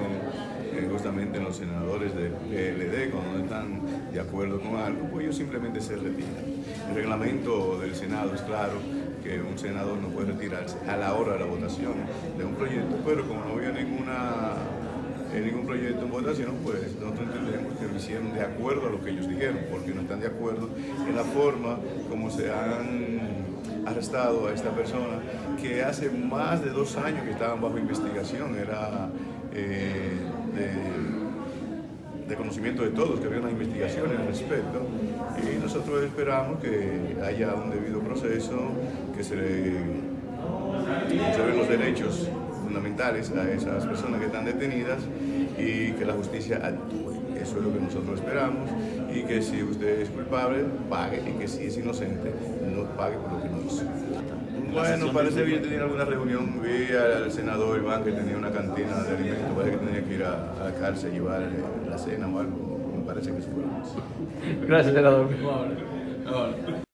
justamente en los senadores del PLD, cuando no están de acuerdo con algo, pues ellos simplemente se retiran. El reglamento del Senado es claro que un senador no puede retirarse a la hora de la votación de un proyecto, pero como no había ningún proyecto en votación, pues nosotros entendemos que lo hicieron de acuerdo a lo que ellos dijeron, porque no están de acuerdo en la forma como se han arrestado a esta persona, que hace más de 2 años que estaban bajo investigación, era de conocimiento de todos, que había una investigación al respecto, y nosotros esperamos que haya un debido proceso, que se conserven los derechos fundamentales a esas personas que están detenidas y que la justicia actúe. Eso es lo que nosotros esperamos, y que si usted es culpable, pague, y que si es inocente, no pague por lo que no hizo. Bueno, parece que yo tenía alguna reunión, vi al senador Iván que tenía una cantina de alimentos, parece que tenía que ir a la cárcel a llevar la cena o algo, me parece que eso fue. Gracias, senador.